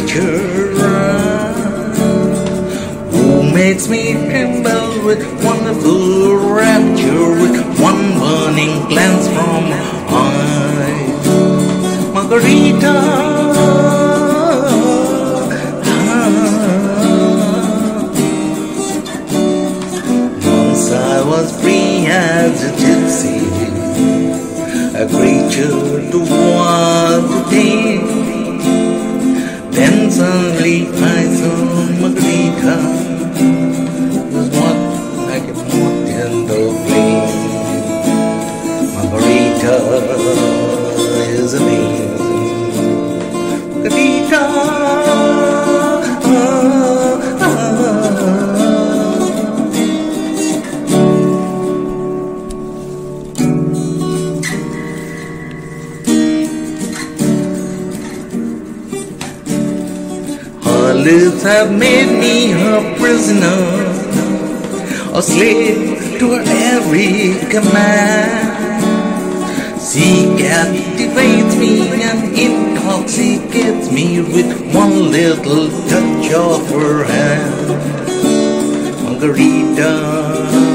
creature who makes me tremble with wonderful rapture, with one burning glance from eyes. Margarita. I was free as a gypsy, a creature to walk the day. Then suddenly I saw Margarita, was what like a moth in the flame. Margarita is a name. Margarita. Her lips have made me her prisoner, a slave to her every command. She captivates me and intoxicates me with one little touch of her hand. Margarita.